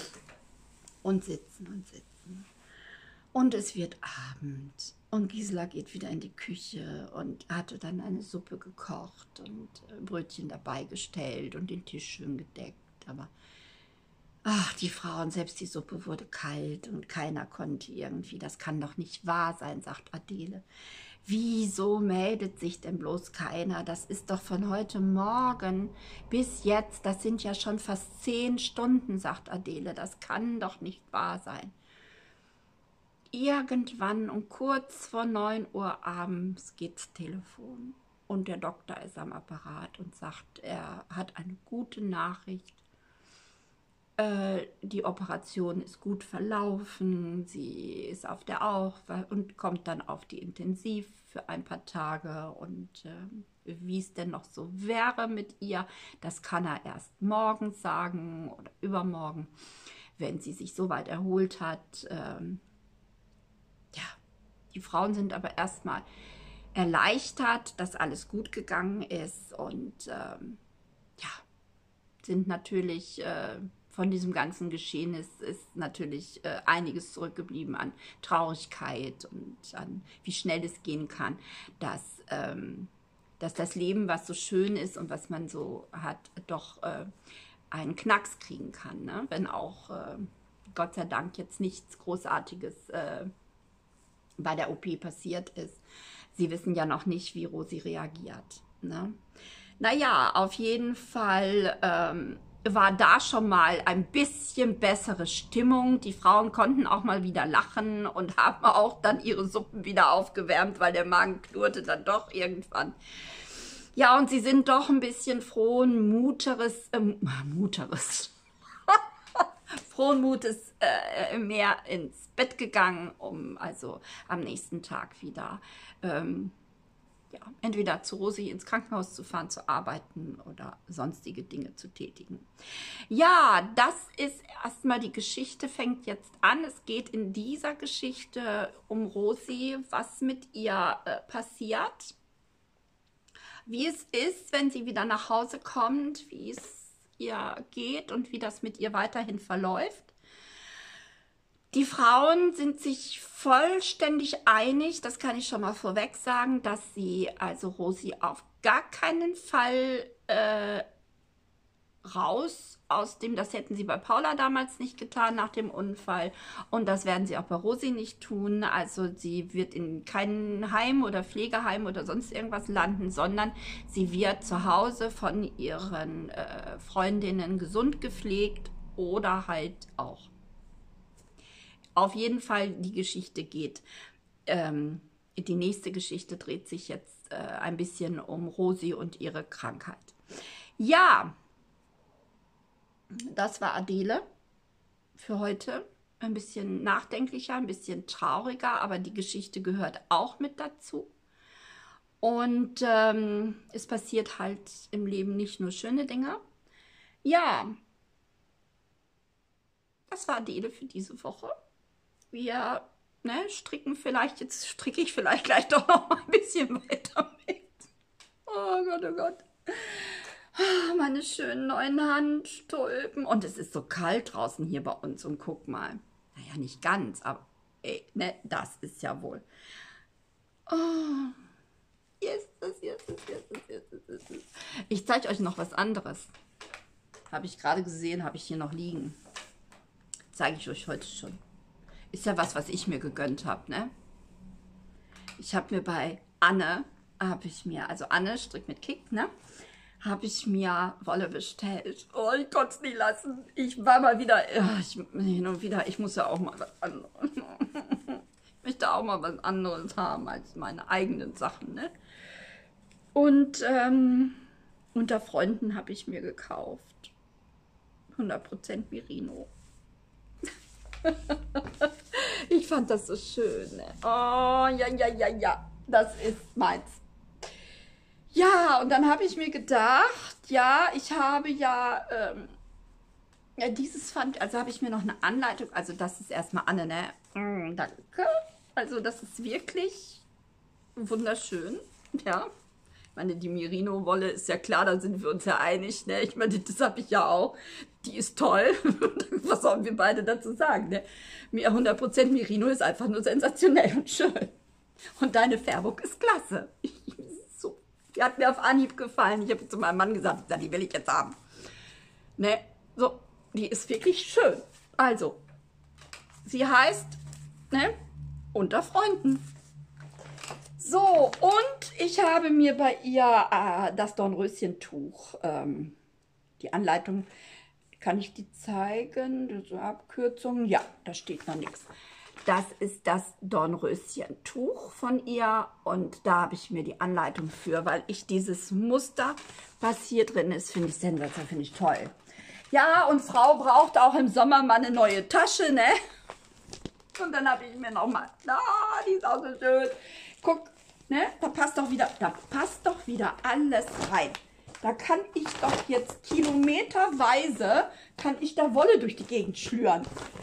Und sitzen und sitzen. Und es wird Abend. Und Gisela geht wieder in die Küche und hatte dann eine Suppe gekocht und Brötchen dabei gestellt und den Tisch schön gedeckt. Aber ach, die Frauen, selbst die Suppe wurde kalt und keiner konnte irgendwie, das kann doch nicht wahr sein, sagt Adele. Wieso meldet sich denn bloß keiner? Das ist doch von heute Morgen bis jetzt, das sind ja schon fast zehn Stunden, sagt Adele. Das kann doch nicht wahr sein. Irgendwann um kurz vor neun Uhr abends geht's Telefon und der Doktor ist am Apparat und sagt, er hat eine gute Nachricht. Äh, die Operation ist gut verlaufen, sie ist auf der Auch und kommt dann auf die Intensiv für ein paar Tage. Und äh, wie es denn noch so wäre mit ihr, das kann er erst morgen sagen oder übermorgen, wenn sie sich so weit erholt hat. Ähm, ja, die Frauen sind aber erstmal erleichtert, dass alles gut gegangen ist und ähm, ja, sind natürlich äh, von diesem ganzen Geschehen ist, ist natürlich äh, einiges zurückgeblieben an Traurigkeit und an wie schnell es gehen kann, dass, ähm, dass das Leben, was so schön ist und was man so hat, doch äh, einen Knacks kriegen kann, ne? Wenn auch äh, Gott sei Dank jetzt nichts Großartiges äh, bei der O P passiert ist. Sie wissen ja noch nicht, wie Rosi reagiert, ne? Naja, auf jeden Fall ähm, war da schon mal ein bisschen bessere Stimmung. Die Frauen konnten auch mal wieder lachen und haben auch dann ihre Suppen wieder aufgewärmt, weil der Magen knurrte dann doch irgendwann. Ja, und sie sind doch ein bisschen frohen Muteres, äh, Muteres, frohen Mutes äh, mehr ins Bett gegangen, um also am nächsten Tag wieder ähm, ja, entweder zu Rosi ins Krankenhaus zu fahren, zu arbeiten oder sonstige Dinge zu tätigen. Ja, das ist erstmal die Geschichte, fängt jetzt an. Es geht in dieser Geschichte um Rosi, was mit ihr äh, passiert, wie es ist, wenn sie wieder nach Hause kommt, wie es ihr geht und wie das mit ihr weiterhin verläuft. Die Frauen sind sich vollständig einig, das kann ich schon mal vorweg sagen, dass sie also Rosi auf gar keinen Fall äh, raus aus dem, das hätten sie bei Paula damals nicht getan nach dem Unfall und das werden sie auch bei Rosi nicht tun. Also sie wird in keinem Heim oder Pflegeheim oder sonst irgendwas landen, sondern sie wird zu Hause von ihren äh, Freundinnen gesund gepflegt oder halt auch. Auf jeden Fall, die Geschichte geht, ähm, die nächste Geschichte dreht sich jetzt äh, ein bisschen um Rosi und ihre Krankheit. Ja, das war Adele für heute. Ein bisschen nachdenklicher, ein bisschen trauriger, aber die Geschichte gehört auch mit dazu. Und ähm, es passiert halt im Leben nicht nur schöne Dinge. Ja, das war Adele für diese Woche. Wir ne, stricken vielleicht, jetzt stricke ich vielleicht gleich doch noch mal ein bisschen weiter mit. Oh Gott, oh Gott. Meine schönen neuen Handstulpen. Und es ist so kalt draußen hier bei uns. Und guck mal. Naja, nicht ganz, aber ey, ne, das ist ja wohl. Oh, hier ist es, hier ist es, hier ist es, hier ist es, hier ist es. Ich zeige euch noch was anderes. Habe ich gerade gesehen, habe ich hier noch liegen. Zeige ich euch heute schon. Ist ja was, was ich mir gegönnt habe, ne? Ich habe mir bei Anne, habe ich mir, also Anne, Strick mit Kick, ne? Habe ich mir Wolle bestellt. Oh, ich konnte es nicht lassen. Ich war mal wieder, ich, hin und wieder, ich muss ja auch mal was anderes. Ich möchte auch mal was anderes haben als meine eigenen Sachen, ne? Und ähm, unter Freunden habe ich mir gekauft. hundert Prozent Merino. Ich fand das so schön. Ne? Oh, ja, ja, ja, ja. Das ist meins. Ja, und dann habe ich mir gedacht, ja, ich habe ja, ähm, ja dieses fand, also habe ich mir noch eine Anleitung, also das ist erstmal Anne, ne? Mm, danke. Also das ist wirklich wunderschön, ja. Ich meine, die Merino-Wolle ist ja klar, da sind wir uns ja einig, ne? Ich meine, das habe ich ja auch. Die ist toll. Was sollen wir beide dazu sagen, ne? hundert Prozent Merino ist einfach nur sensationell und schön. Und deine Färbung ist klasse. So. Die hat mir auf Anhieb gefallen. Ich habe zu meinem Mann gesagt, die will ich jetzt haben. Ne? So, die ist wirklich schön. Also, sie heißt, ne? Unter Freunden. So, und ich habe mir bei ihr äh, das Dornröschentuch, ähm, die Anleitung, kann ich die zeigen? Diese Abkürzung, ja, da steht noch nichts. Das ist das Dornröschentuch von ihr und da habe ich mir die Anleitung für, weil ich dieses Muster, was hier drin ist, finde ich sensationell, finde ich toll. Ja, und Frau braucht auch im Sommer mal eine neue Tasche, ne? Und dann habe ich mir nochmal, ah, die ist auch so schön. Guck, ne, da passt doch wieder, da passt doch wieder alles rein. Da kann ich doch jetzt kilometerweise, kann ich da Wolle durch die Gegend schlüren.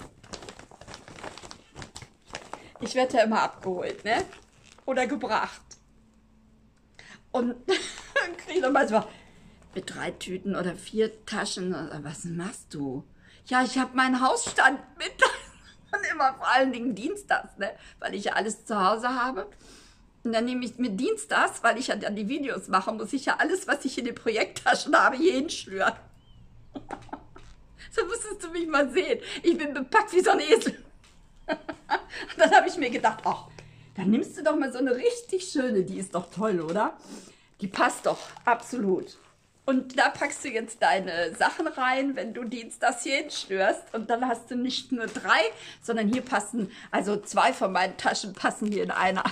Ich werde ja immer abgeholt, ne? Oder gebracht. Und dann kriege ich doch manchmal mit drei Tüten oder vier Taschen. Was machst du? Ja, ich habe meinen Hausstand mit. Und immer vor allen Dingen dienstags, ne? Weil ich ja alles zu Hause habe. Und dann nehme ich mir dienstags, weil ich ja dann die Videos mache, muss ich ja alles, was ich in den Projekttaschen habe, hier hinschlüren. So müsstest du mich mal sehen. Ich bin bepackt wie so ein Esel. Und dann habe ich mir gedacht, ach, dann nimmst du doch mal so eine richtig schöne, die ist doch toll, oder? Die passt doch, absolut. Und da packst du jetzt deine Sachen rein, wenn du dienstags hier hinschlürst. Und dann hast du nicht nur drei, sondern hier passen, also zwei von meinen Taschen passen hier in einer.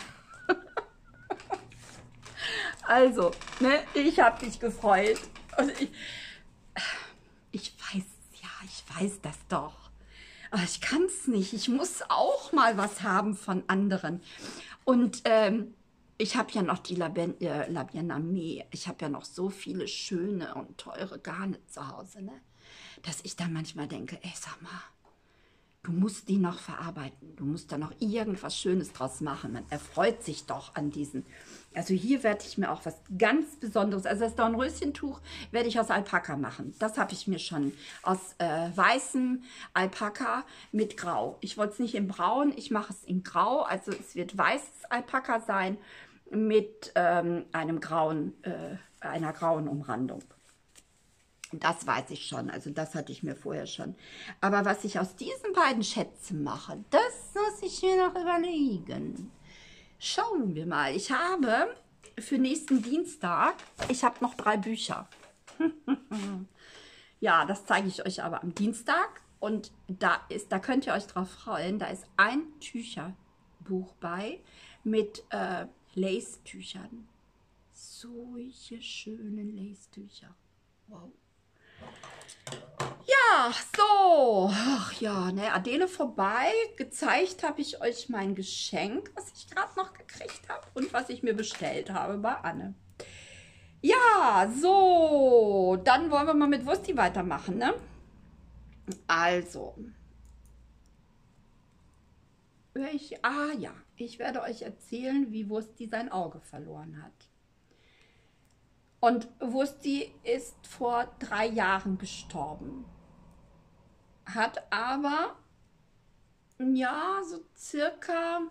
Also, ne, ich habe mich gefreut. Und ich, ich weiß, ja, ich weiß das doch. Aber ich kann es nicht. Ich muss auch mal was haben von anderen. Und ähm, ich habe ja noch die Laben äh, Labienamie. Ich habe ja noch so viele schöne und teure Garne zu Hause, ne? Dass ich da manchmal denke, ey, sag mal, du musst die noch verarbeiten. Du musst da noch irgendwas Schönes draus machen. Man erfreut sich doch an diesen. Also hier werde ich mir auch was ganz Besonderes, also das Dornröschentuch werde ich aus Alpaka machen. Das habe ich mir schon aus äh, weißem Alpaka mit Grau. Ich wollte es nicht in Braun, ich mache es in Grau. Also es wird weißes Alpaka sein mit ähm, einem grauen, äh, einer grauen Umrandung. Das weiß ich schon, also das hatte ich mir vorher schon. Aber was ich aus diesen beiden Schätzen mache, das muss ich mir noch überlegen. Schauen wir mal. Ich habe für nächsten Dienstag, ich habe noch drei Bücher. Ja, das zeige ich euch aber am Dienstag. Und da ist, da könnt ihr euch drauf freuen, da ist ein Tücherbuch bei mit äh, Lace-Tüchern. Solche schönen Lace-Tücher. Wow. Ja, so, ach ja, ne, Adele vorbei. Gezeigt habe ich euch mein Geschenk, was ich gerade noch gekriegt habe und was ich mir bestellt habe bei Anne. Ja, so, dann wollen wir mal mit Wursti weitermachen, ne? Also, ich, ah ja, ich werde euch erzählen, wie Wursti sein Auge verloren hat. Und Wursti ist vor drei Jahren gestorben. Hat aber, ja, so circa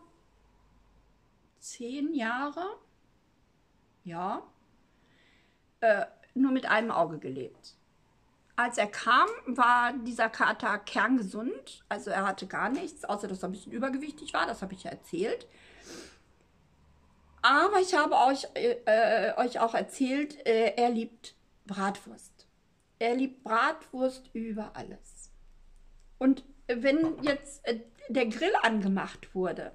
zehn Jahre, ja, äh, nur mit einem Auge gelebt. Als er kam, war dieser Kater kerngesund. Also er hatte gar nichts, außer dass er ein bisschen übergewichtig war. Das habe ich ja erzählt. Aber ich habe euch, äh, euch auch erzählt, äh, er liebt Bratwurst. Er liebt Bratwurst über alles. Und wenn jetzt äh, der Grill angemacht wurde,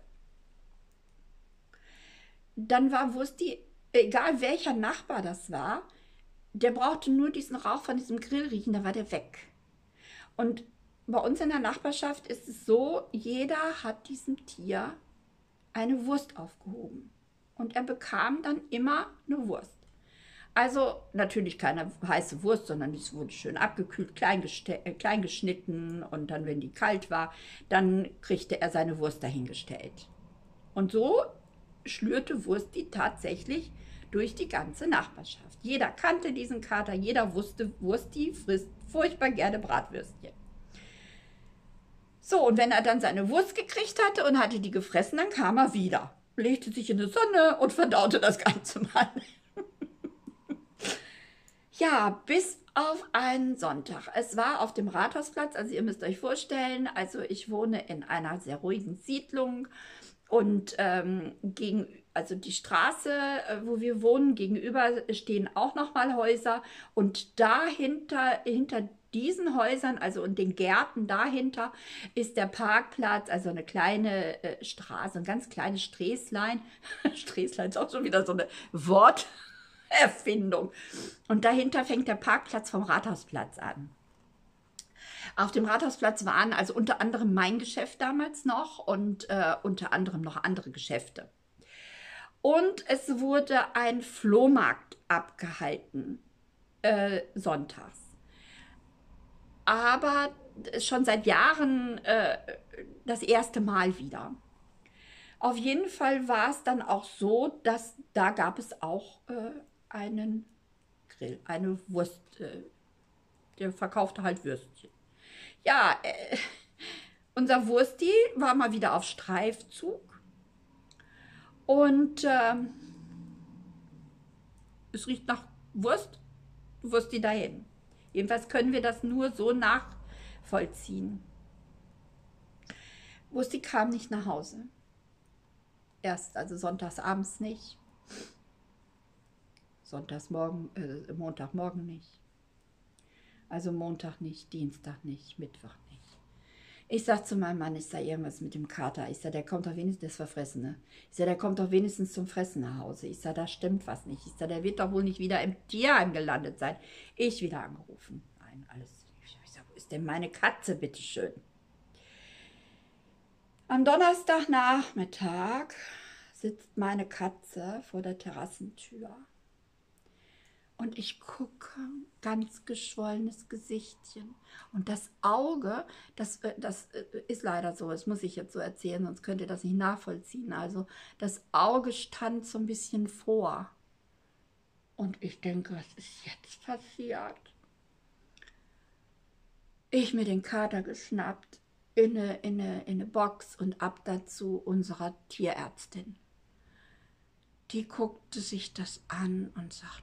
dann war Wursti, egal welcher Nachbar das war, der brauchte nur diesen Rauch von diesem Grill riechen, da war der weg. Und bei uns in der Nachbarschaft ist es so, jeder hat diesem Tier eine Wurst aufgehoben. Und er bekam dann immer eine Wurst. Also natürlich keine heiße Wurst, sondern es wurde schön abgekühlt, klein, äh, klein geschnitten. Und dann, wenn die kalt war, dann kriegte er seine Wurst dahingestellt. Und so schlürte Wursti tatsächlich durch die ganze Nachbarschaft. Jeder kannte diesen Kater, jeder wusste, Wursti frisst furchtbar gerne Bratwürstchen. So, und wenn er dann seine Wurst gekriegt hatte und hatte die gefressen, dann kam er wieder. Legte sich in die Sonne und verdaute das Ganze mal. Ja, bis auf einen Sonntag. Es war auf dem Rathausplatz, also ihr müsst euch vorstellen, also ich wohne in einer sehr ruhigen Siedlung und ähm, gegen, also die Straße, wo wir wohnen, gegenüber stehen auch nochmal Häuser und dahinter, hinter diesen Häusern, also und den Gärten dahinter, ist der Parkplatz, also eine kleine äh, Straße, ein ganz kleines Sträßlein. Sträßlein ist auch schon wieder so eine Worterfindung. Und dahinter fängt der Parkplatz vom Rathausplatz an. Auf dem Rathausplatz waren also unter anderem mein Geschäft damals noch und äh, unter anderem noch andere Geschäfte. Und es wurde ein Flohmarkt abgehalten, äh, sonntags. Aber schon seit Jahren äh, das erste Mal wieder. Auf jeden Fall war es dann auch so, dass da gab es auch äh, einen Grill, eine Wurst, äh, der verkaufte halt Würstchen. Ja, äh, unser Wursti war mal wieder auf Streifzug und äh, es riecht nach Wurst, Wursti dahin. Jedenfalls können wir das nur so nachvollziehen. Wursti kam nicht nach Hause. Erst, also sonntags abends nicht. Sonntagsmorgen, äh, Montagmorgen nicht. Also Montag nicht, Dienstag nicht, Mittwoch nicht. Ich sag zu meinem Mann, ist da irgendwas mit dem Kater? Ich sag, der kommt doch wenigstens, das Verfressene. Ich sag, der kommt doch wenigstens zum Fressen nach Hause. Ich sag, da stimmt was nicht. Ich sag, der wird doch wohl nicht wieder im Tierheim gelandet sein. Ich wieder angerufen. Nein, alles. Ich sag, wo ist denn meine Katze, bitteschön? Am Donnerstagnachmittag sitzt meine Katze vor der Terrassentür. Und ich gucke, ganz geschwollenes Gesichtchen. Und das Auge, das, das ist leider so, das muss ich jetzt so erzählen, sonst könnt ihr das nicht nachvollziehen. Also das Auge stand so ein bisschen vor. Und ich denke, was ist jetzt passiert? Ich mir den Kater geschnappt, in eine, in eine, in eine Box und ab dazu unserer Tierärztin. Die guckte sich das an und sagt,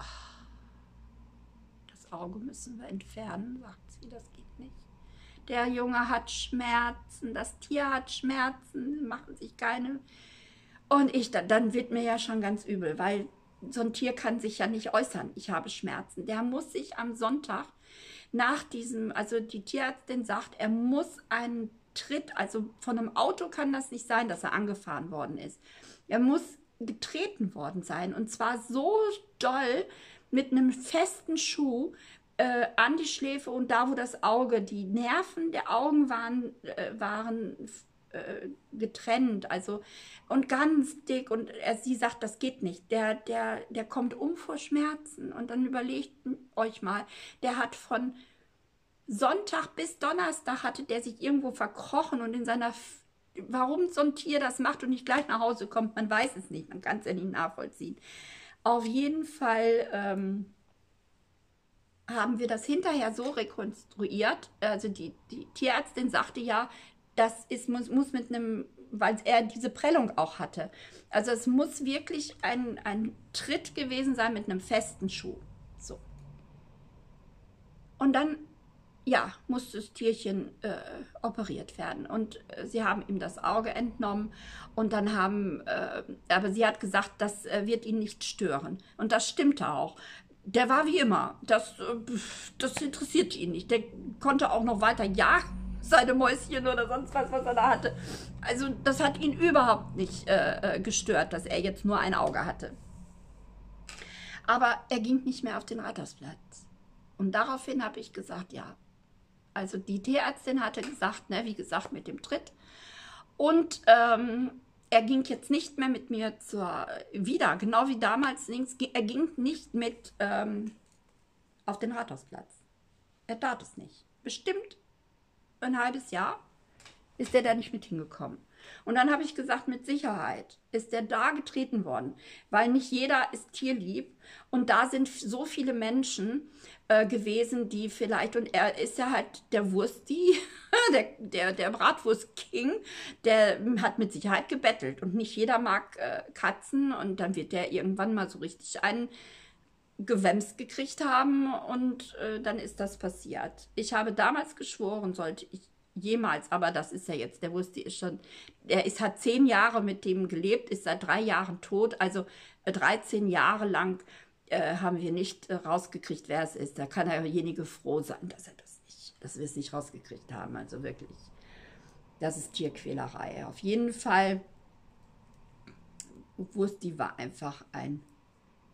Auge müssen wir entfernen, sagt sie, das geht nicht. Der Junge hat Schmerzen, das Tier hat Schmerzen, machen sich keine. Und ich, dann wird mir ja schon ganz übel, weil so ein Tier kann sich ja nicht äußern, ich habe Schmerzen. Der muss sich am Sonntag nach diesem, also die Tierärztin sagt, er muss einen Tritt, also von einem Auto kann das nicht sein, dass er angefahren worden ist. Er muss getreten worden sein und zwar so doll, mit einem festen Schuh äh, an die Schläfe und da, wo das Auge, die Nerven der Augen waren, äh, waren äh, getrennt, also und ganz dick und er, sie sagt, das geht nicht, der, der, der kommt um vor Schmerzen und dann überlegt euch mal, der hat von Sonntag bis Donnerstag hatte der sich irgendwo verkrochen und in seiner, warum so ein Tier das macht und nicht gleich nach Hause kommt, man weiß es nicht, man kann es ja nicht nachvollziehen. Auf jeden Fall ähm, haben wir das hinterher so rekonstruiert. Also die, die Tierärztin sagte ja, das ist, muss, muss mit einem, weil er diese Prellung auch hatte. Also es muss wirklich ein, ein Tritt gewesen sein mit einem festen Schuh. So. Und dann, ja, musste das Tierchen äh, operiert werden. Und äh, sie haben ihm das Auge entnommen. Und dann haben, äh, aber sie hat gesagt, das äh, wird ihn nicht stören. Und das stimmte auch. Der war wie immer. Das, äh, das interessierte ihn nicht. Der konnte auch noch weiter jagen, seine Mäuschen oder sonst was, was er da hatte. Also das hat ihn überhaupt nicht äh, gestört, dass er jetzt nur ein Auge hatte. Aber er ging nicht mehr auf den Rathausplatz. Und daraufhin habe ich gesagt, ja, also die Tierärztin hatte gesagt, ne, wie gesagt, mit dem Tritt. Und ähm, er ging jetzt nicht mehr mit mir zur, wieder, genau wie damals, er ging nicht mit ähm, auf den Rathausplatz. Er tat es nicht. Bestimmt ein halbes Jahr ist er da nicht mit hingekommen. Und dann habe ich gesagt, mit Sicherheit ist er da getreten worden, weil nicht jeder ist tierlieb und da sind so viele Menschen äh, gewesen, die vielleicht, und er ist ja halt der Wursti, der, der, der Bratwurst-King, der hat mit Sicherheit gebettelt und nicht jeder mag äh, Katzen und dann wird der irgendwann mal so richtig einen Gewäms gekriegt haben und äh, dann ist das passiert. Ich habe damals geschworen, sollte ich jemals, aber das ist ja jetzt, der Wursti ist schon, der ist, hat zehn Jahre mit dem gelebt, ist seit drei Jahren tot, also äh, dreizehn Jahre lang äh, haben wir nicht äh, rausgekriegt, wer es ist. Da kann derjenige froh sein, dass er das nicht, dass wir es nicht rausgekriegt haben, also wirklich, das ist Tierquälerei. Auf jeden Fall, Wursti war einfach ein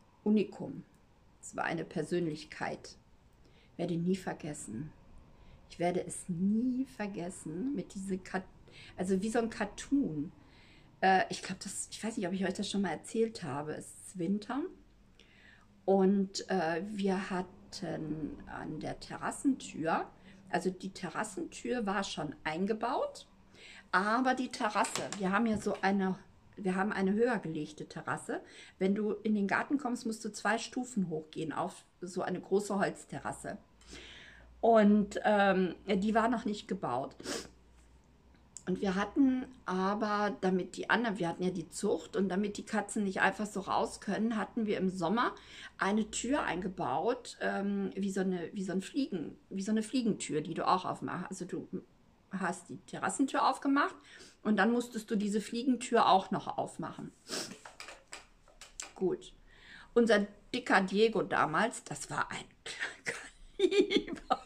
Unikum. Es war eine Persönlichkeit. Ich werde ihn nie vergessen. Ich Ich werde es nie vergessen mit diese, also wie so ein Cartoon. Äh, ich glaube, das, ich weiß nicht, ob ich euch das schon mal erzählt habe. Es ist Winter und äh, wir hatten an der Terrassentür, also die Terrassentür war schon eingebaut, aber die Terrasse, wir haben ja so eine, wir haben eine höher gelegte Terrasse. Wenn du in den Garten kommst, musst du zwei Stufen hochgehen auf so eine große Holzterrasse. Und ähm, die war noch nicht gebaut. Und wir hatten aber, damit die anderen, wir hatten ja die Zucht und damit die Katzen nicht einfach so raus können, hatten wir im Sommer eine Tür eingebaut, ähm, wie so eine, wie so ein Fliegen, wie so eine Fliegentür, die du auch aufmachst. Also du hast die Terrassentür aufgemacht und dann musstest du diese Fliegentür auch noch aufmachen. Gut. Unser dicker Diego damals, das war ein Kaliber,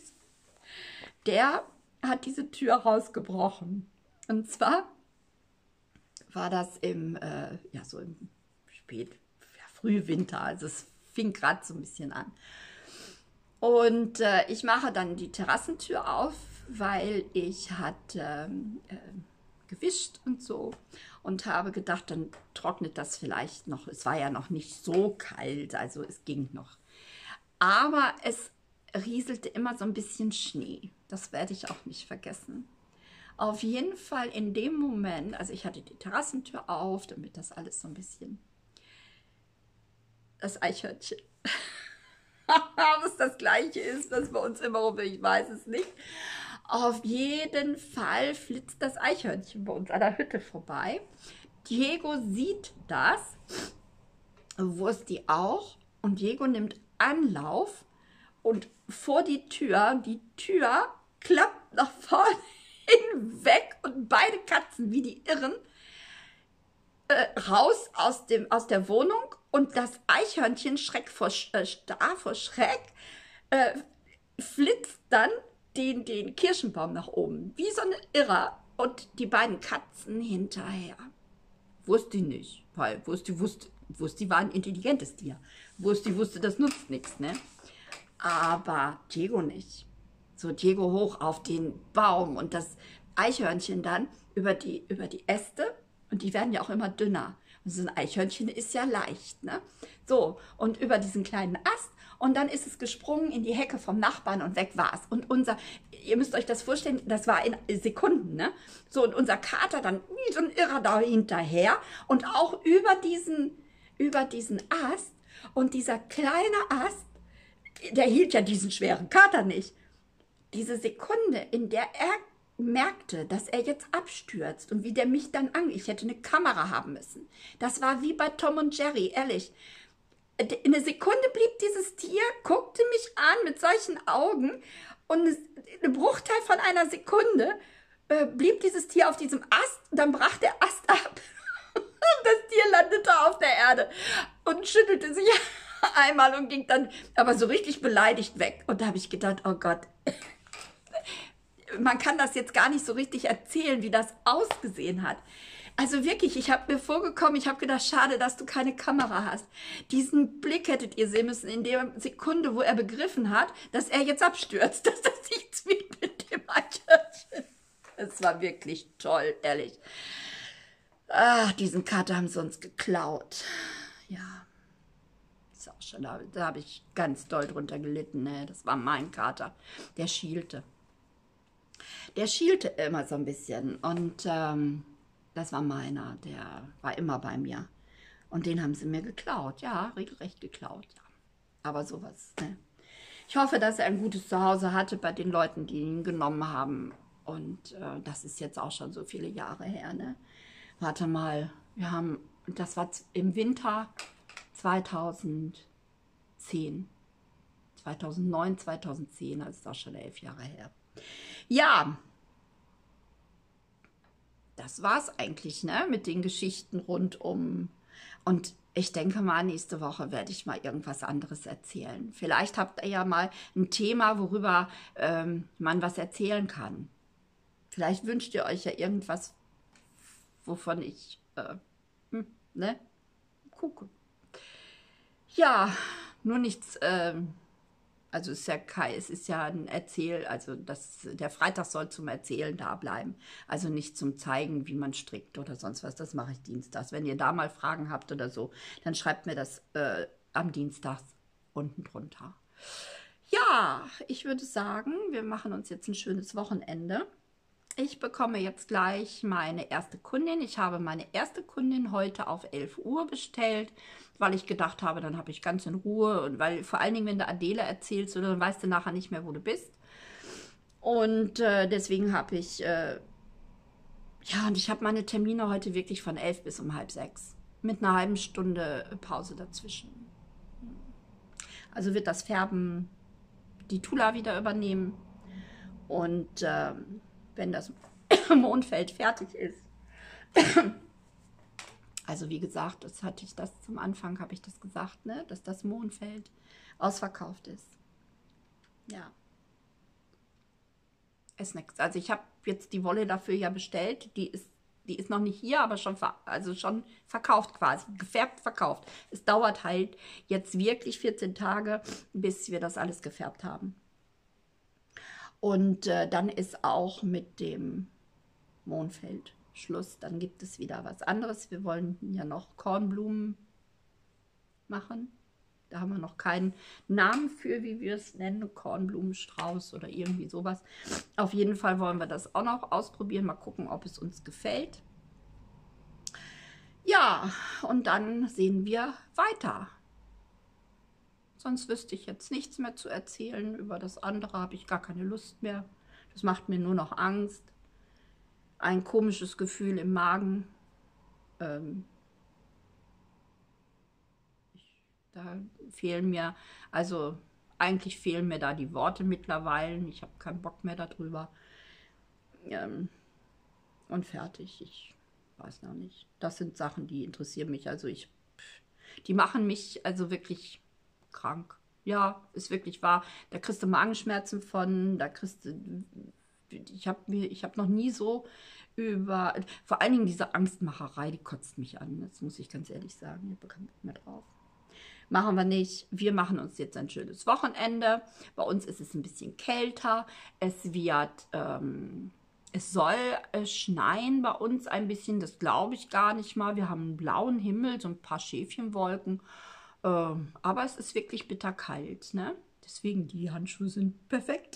der hat diese Tür rausgebrochen. Und zwar war das im, äh, ja, so im Spät, ja, Frühwinter, also es fing gerade so ein bisschen an. Und äh, ich mache dann die Terrassentür auf, weil ich hatte äh, gewischt und so und habe gedacht, dann trocknet das vielleicht noch. Es war ja noch nicht so kalt, also es ging noch. Aber es rieselte immer so ein bisschen Schnee. Das werde ich auch nicht vergessen. Auf jeden Fall in dem Moment, also ich hatte die Terrassentür auf, damit das alles so ein bisschen, das Eichhörnchen, ob es das gleiche ist, was bei uns immer rum, ich weiß es nicht. Auf jeden Fall flitzt das Eichhörnchen bei uns an der Hütte vorbei. Diego sieht das, Wursti auch, und Diego nimmt Anlauf und vor die Tür, die Tür klappt nach vorne hinweg und beide Katzen wie die Irren äh, raus aus, dem, aus der Wohnung und das Eichhörnchen, Schreck vor, äh, starr vor Schreck, äh, flitzt dann den, den Kirschenbaum nach oben, wie so eine Irrer und die beiden Katzen hinterher. Wusste ich nicht, weil Wursti wusste, Wursti war ein intelligentes Tier. Wursti wusste, das nutzt nichts, ne? Aber Diego nicht. So, Diego hoch auf den Baum und das Eichhörnchen dann über die, über die Äste und die werden ja auch immer dünner. Und so ein Eichhörnchen ist ja leicht, ne? So, und über diesen kleinen Ast und dann ist es gesprungen in die Hecke vom Nachbarn und weg war es. Und unser, ihr müsst euch das vorstellen, das war in Sekunden, ne? So, und unser Kater dann wie so ein Irrer da hinterher und auch über diesen, über diesen Ast und dieser kleine Ast, der hielt ja diesen schweren Kater nicht. Diese Sekunde, in der er merkte, dass er jetzt abstürzt und wie der mich dann an, ich hätte eine Kamera haben müssen. Das war wie bei Tom und Jerry, ehrlich. In einer Sekunde blieb dieses Tier, guckte mich an mit solchen Augen und ein Bruchteil von einer Sekunde äh, blieb dieses Tier auf diesem Ast und dann brach der Ast ab. Das Tier landete auf der Erde und schüttelte sich einmal und ging dann aber so richtig beleidigt weg. Und da habe ich gedacht, oh Gott, man kann das jetzt gar nicht so richtig erzählen, wie das ausgesehen hat. Also wirklich, ich habe mir vorgekommen, ich habe gedacht, schade, dass du keine Kamera hast. Diesen Blick hättet ihr sehen müssen in der Sekunde, wo er begriffen hat, dass er jetzt abstürzt, dass das nichts wie mit dem Eichhörnchen. Es war wirklich toll, ehrlich. Ah, diesen Kater haben sie uns geklaut. Ja, ist auch schon, da, da habe ich ganz doll drunter gelitten. Ne? Das war mein Kater, der schielte. Der schielte immer so ein bisschen und ähm, das war meiner, der war immer bei mir. Und den haben sie mir geklaut, ja, regelrecht geklaut. Ja. Aber sowas, ne? Ich hoffe, dass er ein gutes Zuhause hatte bei den Leuten, die ihn genommen haben. Und äh, das ist jetzt auch schon so viele Jahre her, ne? Warte mal, wir haben, das war im Winter zweitausendzehn. zweitausendneun, zweitausendzehn, das ist auch schon elf Jahre her. Ja, das war's eigentlich, ne, mit den Geschichten rundum. Und ich denke mal, nächste Woche werde ich mal irgendwas anderes erzählen. Vielleicht habt ihr ja mal ein Thema, worüber ähm, man was erzählen kann. Vielleicht wünscht ihr euch ja irgendwas, wovon ich, äh, hm, ne, gucke. Ja, nur nichts, äh, Also es ist ja kein, es ist ja ein Erzähl, also das, der Freitag soll zum Erzählen da bleiben. Also nicht zum Zeigen, wie man strickt oder sonst was. Das mache ich dienstags. Wenn ihr da mal Fragen habt oder so, dann schreibt mir das äh, am Dienstag unten drunter. Ja, ich würde sagen, wir machen uns jetzt ein schönes Wochenende. Ich bekomme jetzt gleich meine erste Kundin. Ich habe meine erste Kundin heute auf elf Uhr bestellt, weil ich gedacht habe, dann habe ich ganz in Ruhe. Und weil vor allen Dingen, wenn du Adele erzählst, oder dann weißt du nachher nicht mehr, wo du bist. Und äh, deswegen habe ich, äh, ja, und ich habe meine Termine heute wirklich von elf bis um halb sechs. Mit einer halben Stunde Pause dazwischen. Also wird das Färben die Tula wieder übernehmen. Und ähm, wenn das Mondfeld fertig ist. Also wie gesagt, das hatte ich das zum Anfang, habe ich das gesagt, ne, dass das Mondfeld ausverkauft ist. Ja. Ist nichts. Also ich habe jetzt die Wolle dafür ja bestellt. Die ist, die ist noch nicht hier, aber schon, also schon verkauft quasi. Gefärbt, verkauft. Es dauert halt jetzt wirklich vierzehn Tage, bis wir das alles gefärbt haben. Und äh, dann ist auch mit dem Mondfeld Schluss. Dann gibt es wieder was anderes. Wir wollen ja noch Kornblumen machen. Da haben wir noch keinen Namen für, wie wir es nennen. Kornblumenstrauß oder irgendwie sowas. Auf jeden Fall wollen wir das auch noch ausprobieren. Mal gucken, ob es uns gefällt. Ja, und dann sehen wir weiter. Sonst wüsste ich jetzt nichts mehr zu erzählen. Über das andere habe ich gar keine Lust mehr. Das macht mir nur noch Angst. Ein komisches Gefühl im Magen. Ähm ich, da fehlen mir, also eigentlich fehlen mir da die Worte mittlerweile. Ich habe keinen Bock mehr darüber. Ähm und fertig. Ich weiß noch nicht. Das sind Sachen, die interessieren mich. Also ich, die machen mich also wirklich krank. Ja, ist wirklich wahr. Da kriegst du Magenschmerzen von, da kriegst du, ich habe mir, ich habe noch nie so über, vor allen Dingen diese Angstmacherei, die kotzt mich an. Das muss ich ganz ehrlich sagen. Ich habe keinen Bock mehr drauf. Machen wir nicht. Wir machen uns jetzt ein schönes Wochenende. Bei uns ist es ein bisschen kälter. Es wird, ähm, es soll äh, schneien bei uns ein bisschen. Das glaube ich gar nicht mal. Wir haben einen blauen Himmel, so ein paar Schäfchenwolken. Ähm, aber es ist wirklich bitterkalt, ne? Deswegen, die Handschuhe sind perfekt.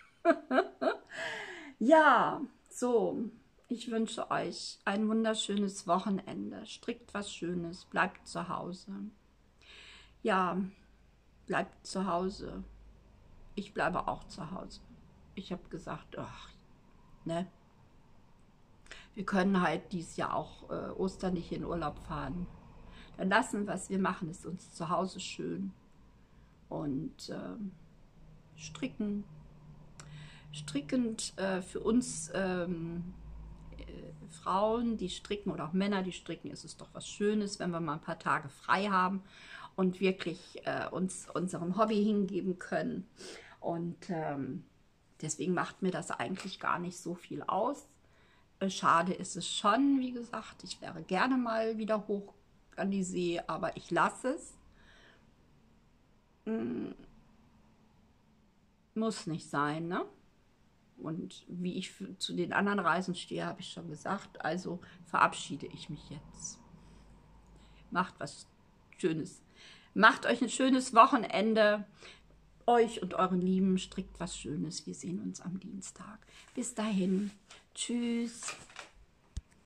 Ja, so, ich wünsche euch ein wunderschönes Wochenende. Strickt was Schönes, bleibt zu Hause. Ja, bleibt zu Hause. Ich bleibe auch zu Hause. Ich habe gesagt, ach, ne? Wir können halt dieses Jahr auch äh, Ostern nicht in Urlaub fahren. Dann lassen, was wir machen, ist uns zu Hause schön. Und äh, stricken. Strickend äh, für uns ähm, äh, Frauen, die stricken oder auch Männer, die stricken, ist es doch was Schönes, wenn wir mal ein paar Tage frei haben und wirklich äh, uns unserem Hobby hingeben können. Und ähm, deswegen macht mir das eigentlich gar nicht so viel aus. Äh, schade ist es schon, wie gesagt, ich wäre gerne mal wieder hoch an die See, aber ich lasse es. Hm, muss nicht sein, ne? Und wie ich zu den anderen Reisen stehe, habe ich schon gesagt. Also verabschiede ich mich jetzt. Macht was Schönes. Macht euch ein schönes Wochenende. Euch und euren Lieben, strickt was Schönes. Wir sehen uns am Dienstag. Bis dahin. Tschüss.